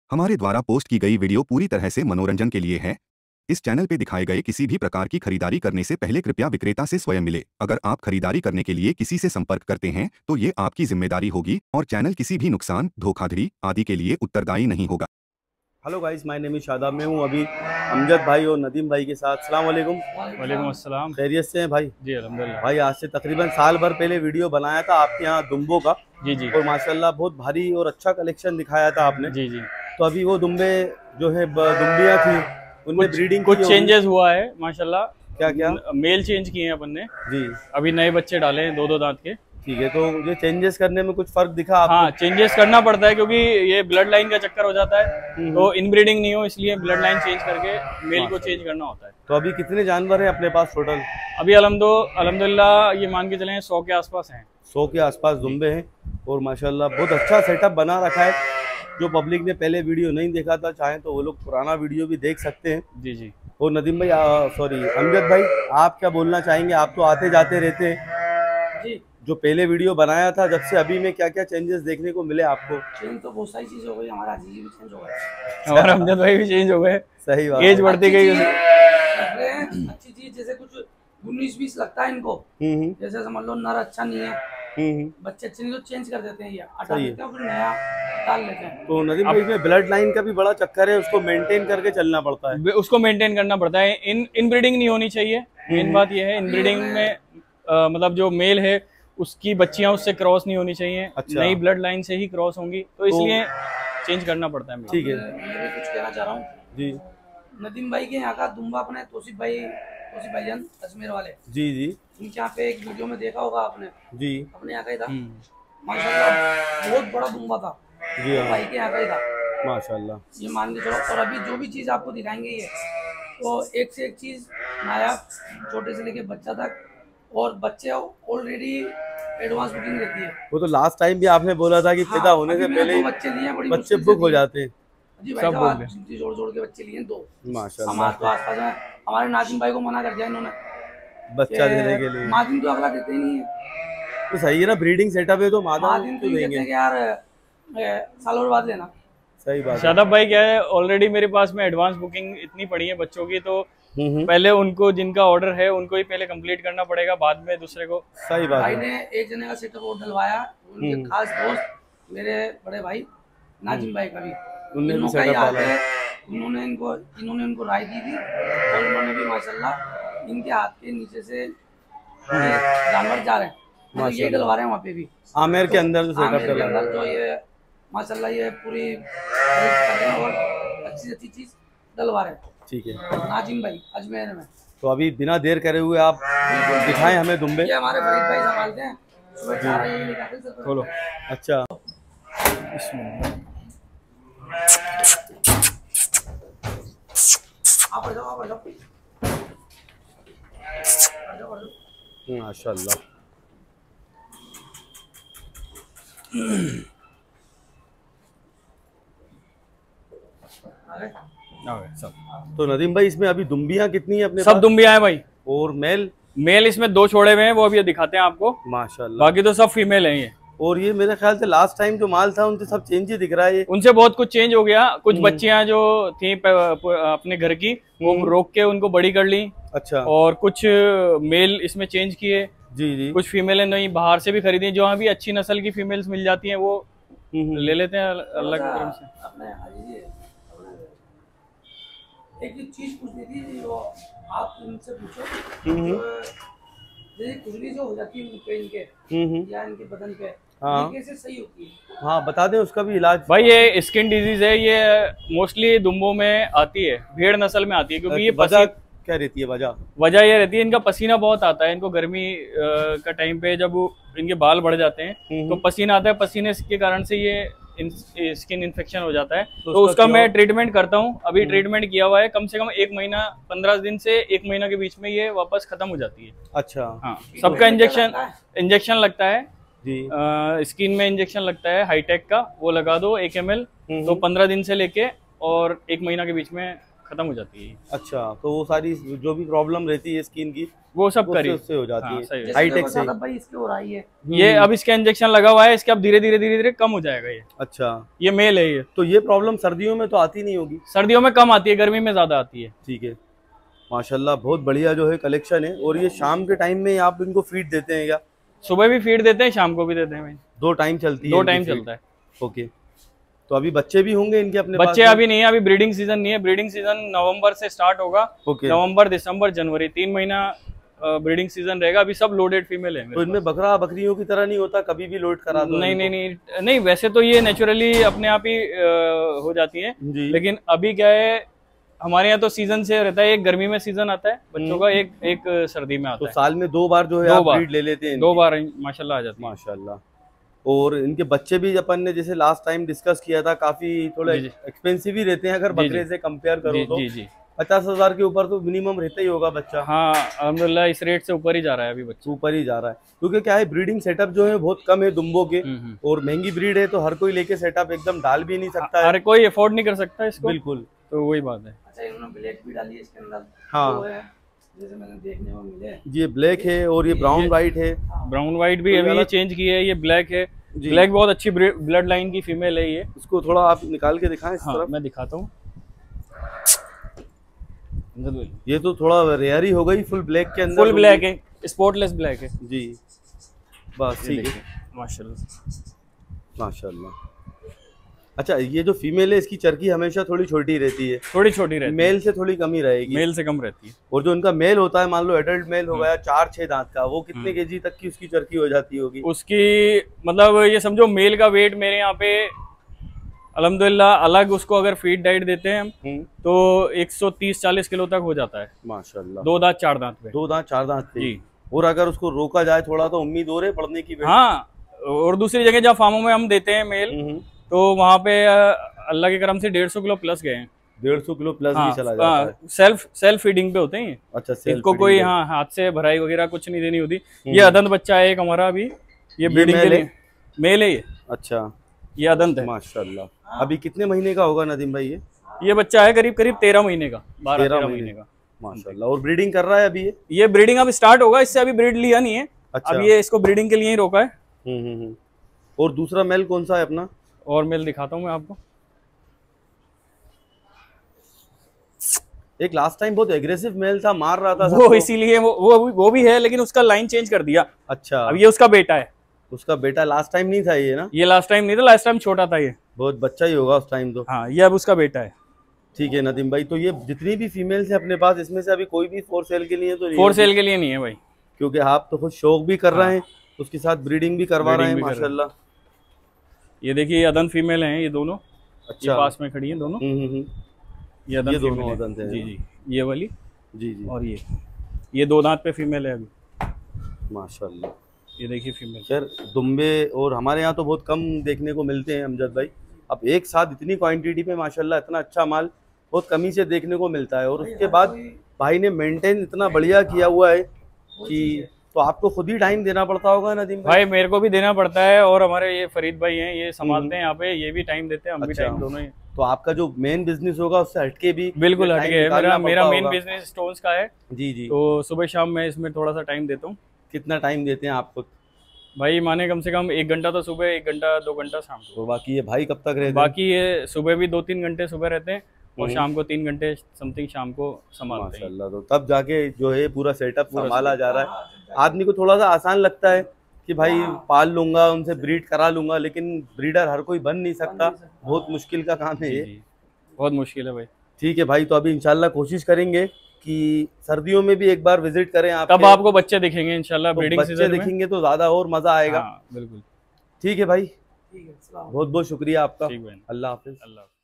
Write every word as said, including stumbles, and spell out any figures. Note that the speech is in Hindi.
हमारे द्वारा पोस्ट की गई वीडियो पूरी तरह से मनोरंजन के लिए है। इस चैनल पे दिखाए गए किसी भी प्रकार की खरीदारी करने से पहले कृपया विक्रेता से स्वयं मिले। अगर आप खरीदारी करने के लिए किसी से संपर्क करते हैं तो ये आपकी जिम्मेदारी होगी और चैनल किसी भी नुकसान, धोखाधड़ी आदि के लिए उत्तरदायी नहीं होगा। Hello guys, my name is Shadab. मैं हूँ अभी अमजद भाई और नदीम भाई के साथ। अस्सलाम वालेकुम। वालेकुम अस्सलाम। खैरियत से हैं भाई? जी अल्हम्दुलिल्लाह। भाई आज से तकरीबन साल भर पहले वीडियो बनाया था आपके यहाँ दुम्बों का। जी जी। और माशाल्लाह बहुत भारी और अच्छा कलेक्शन दिखाया था आपने। जी जी। तो अभी वो दुम्बे जो है दुम्बियाँ थी उनमें ब्रीडिंग कुछ चेंजेस हुआ है माशाल्लाह। क्या क्या? मेल चेंज किए हैं अपन ने जी। अभी नए बच्चे डाले हैं, दो दो दांत के। ठीक है, तो ये चेंजेस करने में कुछ फर्क दिखा आपको? हाँ, चेंजेस करना पड़ता है क्योंकि ये ब्लड लाइन का चक्कर हो जाता है, तो इनब्रीडिंग नहीं हो इसलिए ब्लड लाइन चेंज करके मेल को चेंज करना होता है। तो अभी कितने जानवर हैं अपने पास टोटल? अभी अल्हम्दुलिल्लाह ये मान के चले सौ के आसपास हैं। सौ के आसपास दुम्बे हैं और माशाल्लाह बहुत अच्छा सेटअप बना रखा है। जो पब्लिक ने पहले वीडियो नहीं देखा था, चाहे तो वो लोग पुराना वीडियो भी देख सकते हैं। जी जी। और नदीम भाई, सॉरी अमजद भाई, आप क्या बोलना चाहेंगे? आप तो आते जाते रहते हैं जी। जो पहले वीडियो बनाया था जब से अभी में क्या क्या चेंजेस देखने को मिले आपको? चेंज तो बहुत सारी चीज हो गई, हमारा अजीज भी चेंज हो गया, हमारा अमजद भाई भी चेंज हो गए। सही बात, एज बढ़ती गई। अच्छी चीज जैसे कुछ उन्नीस बीस लगता है इनको, जैसे समझ लो नर अच्छा नहीं है, बच्चे अच्छे नहीं तो चेंज कर देते हैं, ये हटा देते हैं फिर नया डाल लेते हैं। तो नदीम भाई इसमें ब्लड लाइन का भी बड़ा चक्कर है, उसको मेंटेन करके चलना पड़ता है। उसको मेंटेन करना पड़ता है। इन इनब्रीडिंग नहीं होनी चाहिए, मेन बात ये है। इनब्रीडिंग में आ, मतलब जो मेल है उसकी बच्चियां उससे क्रॉस नहीं होनी चाहिए। अच्छा। नई ब्लड लाइन से ही क्रॉस होंगी, तो इसलिए तो चेंज करना पड़ता है। ठीक है, मैं भी कुछ कहना चाह रहा हूँ जी। नदीम भाई के यहाँ का दुम्बा अपने तोसिफ भाई तोसिफ भाईजान अजमेर वाले, जी जी, उनके यहाँ पे एक वीडियो में देखा होगा आपने जी, अपने यहाँ का ही था माशाल्लाह, बहुत बड़ा दुम्बा था जी, भाई के यहाँ का ही था माशाल्लाह, ये मान के चलो। और अभी जो भी चीज़ आपको दिखाएंगे ये तो एक से एक चीज़ नायाब, छोटे से लेके बच्चा तक, और बच्चे ऑलरेडी एडवांस बुकिंग रहती है। वो तो लास्ट टाइम भी आपने बोला था कि हाँ, पैदा होने से पहले ही बच्चे लिए बड़ी बच्चे बुक हो जाते हैं जी भाई साहब, जोड़ जोड़ के बच्चे लिए दो माशाल्लाह। हमारे तो आस पास हमारे नाजिम भाई को मना कर दिया इन्होंने बच्चा देने के लिए। नाजिम तो अगला देते ही नहीं है। तो सही है ना, ब्रीडिंग सेटअप है तो मादा तो देंगे यार, साल और बाद लेना। सही बात। शादाब भाई क्या है, ऑलरेडी मेरे पास में एडवांस बुकिंग इतनी पड़ी है बच्चों की, तो पहले उनको जिनका ऑर्डर है उनको ही पहले कंप्लीट करना पड़ेगा, बाद में दूसरे को। सही बात। भाई ने एक जने का सेटअप और डलवाया, उनके खास दोस्त मेरे बड़े भाई नाजिम भाई का भी उन्होंने उन्होंने इनको इन्होंने उनको राय दी थी और उन्होंने भी माशाल्लाह इनके हाथ के नीचे से जानवर जा रहे हैं, तो ये डलवा रहे हैं वहाँ पे भी आमेर के अंदर जो सेटअप के अंदर जो ये माशाल्लाह ये पूरी कर रहे हैं और अच्छी अच्छी चीज डलवा रहे हैं। ठीक है नाजिम भाई अजमेर में। तो अभी बिना देर करे हुए आप दिखाएं हमें दुम्बे। ये हमारे फरीद भाई संभालते हैं, सुबह चार बजे निकालते हैं। खोलो। अच्छा, आप बढ़ जाओ, आप बढ़ जाओ, माशाल्लाह। सब तो नदीम भाई इसमें अभी दुम्बियां कितनी है अपने? सब दुम्बियां हैं भाई। और मेल मेल इसमें दो छोड़े हुए हैं, वो अभी दिखाते हैं आपको माशाल्लाह। बाकी तो सब फीमेल हैं ये। और ये मेरे ख्याल से लास्ट टाइम जो माल था उनसे सब चेंज ही दिख रहा है ये। उनसे बहुत कुछ चेंज हो गया। कुछ बच्चियां जो थी अपने घर की वो रोक के उनको बड़ी कर ली। अच्छा। और कुछ मेल इसमें चेंज किए जी जी। कुछ फीमेलें नहीं बाहर से भी खरीदी, जो भी अच्छी नस्ल की फीमेल्स मिल जाती हैं वो ले लेते हैं अलग तरह से। एक चीज पूछनी थी जो आप इनसे पूछो, जैसे खुजली जो हो जाती है पे इनके या इनके बदन पे, हाँ, ये कैसे सही होती है? हाँ बता दें उसका भी इलाज। भाई ये स्किन डिजीज है, ये मोस्टली दुम्बों में आती है, भेड़ नस्ल में आती है, क्योंकि ये वजह क्या रहती है? वजह वजह ये रहती है इनका पसीना बहुत आता है। इनको गर्मी का टाइम पे जब इनके बाल बढ़ जाते हैं तो पसीना आता है, पसीने के कारण से ये इन, स्किन इन्फेक्शन हो जाता है। तो, तो उसका मैं ट्रीटमेंट करता हूँ, अभी ट्रीटमेंट किया हुआ है। कम से कम एक महीना पंद्रह दिन से एक महीना के बीच में ये वापस खत्म हो जाती है। अच्छा। हाँ, सबका इंजेक्शन इंजेक्शन लगता है जी। आ, स्किन में इंजेक्शन लगता है हाईटेक का, वो लगा दो एक एम एल, तो पंद्रह दिन से लेके और एक महीना के बीच में खत्म हो जाती है। अच्छा, तो वो सारी जो भी प्रॉब्लम रहती है स्किन की वो सब करी उससे हो जाती हाँ, है। है। हाईटेक से भाई इसके हो रही है ये अब इसका इंजेक्शन लगा हुआ है, इसके अब धीरे धीरे धीरे धीरे कम हो जाएगा ये। अच्छा, ये मेल है ये। तो ये प्रॉब्लम सर्दियों में तो आती नहीं होगी? सर्दियों में कम आती है, गर्मी में ज्यादा आती है। ठीक है, माशाल्लाह बहुत बढ़िया जो है कलेक्शन है। और ये शाम के टाइम में आप इनको फीड देते हैं क्या? सुबह भी फीड देते हैं, शाम को भी देते हैं भाई। दो टाइम चलती है? दो टाइम चलता है। ओके, तो अभी बच्चे भी होंगे इनके अपने बच्चे पास? अभी नहीं है, अभी ब्रीडिंग सीजन नहीं है। ब्रीडिंग सीजन नवंबर से स्टार्ट होगा। ओके, नवंबर, दिसंबर, जनवरी, तीन महीना ब्रीडिंग सीजन रहेगा। अभी सब लोडेड फीमेल है। तो इनमें बकरा बकरियों की तरह नहीं होता, कभी भी लोड करा दो? नहीं नहीं नहीं नहीं, वैसे तो ये नेचुरली अपने आप ही हो जाती है, लेकिन अभी क्या है हमारे यहाँ तो सीजन से रहता है। एक गर्मी में सीजन आता है बच्चों का, एक एक सर्दी में आता तो है। साल में दो बार जो है आप ब्रीड ले लेते हैं? दो बार माशाल्लाह आ जाती है। माशाल्लाह। और इनके बच्चे भी अपन ने जैसे लास्ट टाइम डिस्कस किया था, काफी थोड़े एक्सपेंसिव ही रहते हैं अगर बकरे से कंपेयर करो तो। जी जी, पचास हजार के ऊपर तो मिनिमम रहता ही होगा बच्चा। हाँ अल्हम्दुलिल्लाह इस रेट से ऊपर ही जा रहा है अभी बच्चा, ऊपर ही जा रहा है। क्योंकि क्या है, ब्रीडिंग सेटअप जो है बहुत कम है दुम्बों के, और महंगी ब्रीड है तो हर कोई लेके सेटअप एकदम डाल भी नहीं सकता है, हर कोई अफोर्ड नहीं कर सकता इसको। बिल्कुल, तो वही बात है। अच्छा, इन्होंने ब्लैक भी डाली है इसके अंदर। हाँ, जैसे मैंने देखने में मिले, ये ब्लैक है और ये ब्राउन व्हाइट है। ब्राउन व्हाइट भी अभी ये चेंज की है, ये ब्लैक है। ब्लैक बहुत अच्छी ब्लड लाइन की फीमेल है ये। इसको थोड़ा आप निकाल के दिखाएं इस हाँ, तरफ। मैं दिखाता हूँ। ये तो थोड़ा रेयर ही हो गई, फुल ब्लैक के अंदर। फुल ब्लैक है, स्पॉटलेस ब्लैक है जी, बस ठीक है। माशाल्लाह माशाल्लाह। अच्छा, ये जो फीमेल है इसकी चरकी हमेशा थोड़ी छोटी रहती है? थोड़ी छोटी रहती है, मेल से थोड़ी कम ही रहेगी? मेल से कम रहती है। और जो उनका मेल होता है, मान लो एडल्ट मेल हो गया चार छह दांत का, वो कितने केजी तक की उसकी चरकी हो जाती होगी? उसकी मतलब ये समझो मेल का वेट मेरे यहाँ पे अल्हम्दुलिल्लाह अलग उसको अगर फीड डाइट देते हैं हम तो एक सौ तीस चालीस किलो तक हो जाता है। माशाल्लाह। दो दांत चार दांत पे? दो दांत चार दांत पे जी। और अगर उसको रोका जाए थोड़ा तो उम्मीद हो रही पड़ने की? हाँ, और दूसरी जगह जहाँ फार्मों में हम देते हैं मेल तो वहाँ पे अल्लाह के करम से डेढ़ सौ किलो प्लस गए हैं। डेढ़ सौ किलो प्लस हाँ, भी चला जाता है? सेल्फ सेल्फ फीडिंग पे होते हैं। अच्छा, इनको कोई हाँ हाथ से भराई वगैरह कुछ नहीं देनी होती। ये अदंत बच्चा है एक हमारा, अभी ये ब्रीडिंग के लिए मेल है ये। अच्छा, ये अदंत है। माशाल्लाह। अभी कितने महीने का होगा नदीम भाई ये? ये बच्चा है करीब करीब तेरह महीने का, बारह तेरह महीने का। माशाल्लाह। और ब्रीडिंग कर रहा है अभी ये? ये ब्रीडिंग अब स्टार्ट होगा, इससे अभी ब्रीड लिया नहीं है। अच्छा। अब ये इसको ब्रीडिंग के लिए ही रोका है। हम्म हम्म। और दूसरा मेल कौन सा है अपना? और मेल दिखाता हूँ मैं आपको। एक लास्ट टाइम बहुत एग्रेसिव मेल था, मार रहा था वो, इसीलिए वो, वो वो भी है, लेकिन उसका लाइन चेंज कर दिया। अच्छा, अब ये उसका बेटा है। उसका बेटा लास्ट टाइम नहीं था ये ना? ये लास्ट टाइम नहीं था, लास्ट टाइम छोटा था ये। बहुत बच्चा ही होगा उस टाइम तो। हाँ, ये अब उसका बेटा है। ठीक है नदीम भाई, तो ये जितनी भी फीमेल्स है अपने पास, इसमें से अभी कोई भी फॉर सेल के लिए तो नहीं? फॉर सेल के लिए नहीं है भाई, क्योंकि आप तो खुद शौक भी कर रहे हैं, उसके साथ ब्रीडिंग भी करवा रहे हैं माशाल्लाह। ये देखिए अदंत फीमेल हैं ये दोनों। अच्छा, पास में खड़ी हैं दोनों। ये अदंत ये दोनों अदंत हैं? जी जी, ये वाली जी जी। और ये ये दो दांत पे फीमेल है अभी माशाल्लाह। ये देखिए फीमेल। खैर दुम्बे और हमारे यहाँ तो बहुत कम देखने को मिलते हैं अमजद भाई, अब एक साथ इतनी क्वांटिटी पे माशाल्लाह इतना अच्छा माल बहुत कमी से देखने को मिलता है। और उसके बाद भाई ने मेंटेन इतना बढ़िया किया हुआ है कि तो आपको खुद ही टाइम देना पड़ता होगा नदीम भाई? भाई मेरे को भी देना पड़ता है, और हमारे ये फरीद भाई हैं ये संभालते हैं यहाँ पे, ये भी टाइम देते हैं, हम भी टाइम दोनों ही। तो आपका जो मेन बिजनेस होगा उससे हटके भी? बिल्कुल हटके है मेरा मेरा मेन बिजनेस स्टोन्स का है। जी जी। तो सुबह शाम मैं इसमें थोड़ा सा टाइम देता हूँ। कितना टाइम देते हैं आप खुद? भाई माने कम से कम एक घंटा तो सुबह, एक घंटा दो घंटा शाम को। और बाकी ये भाई कब तक रहते हैं? बाकी ये सुबह भी दो तीन घंटे सुबह रहते हैं और शाम को तीन घंटे समथिंग शाम को संभालते हैं। माशाल्लाह। तो तब जाके जो है पूरा सेटअप संभाला जा रहा है। आदमी को थोड़ा सा आसान लगता है कि भाई पाल लूंगा, उनसे ब्रीड करा लूंगा, लेकिन ब्रीडर हर कोई बन नहीं सकता, बहुत मुश्किल का काम है ये। बहुत मुश्किल है भाई। ठीक है भाई, तो अभी इंशाल्लाह कोशिश करेंगे कि सर्दियों में भी एक बार विजिट करें आप, तब आपको बच्चे दिखेंगे इंशाल्लाह। तो ब्रीडिंग बच्चे दिखेंगे तो ज्यादा और मजा आएगा। हाँ, बिल्कुल। ठीक है भाई, बहुत बहुत शुक्रिया आपका। ठीक है, अल्लाह हाफिज। अल्लाह।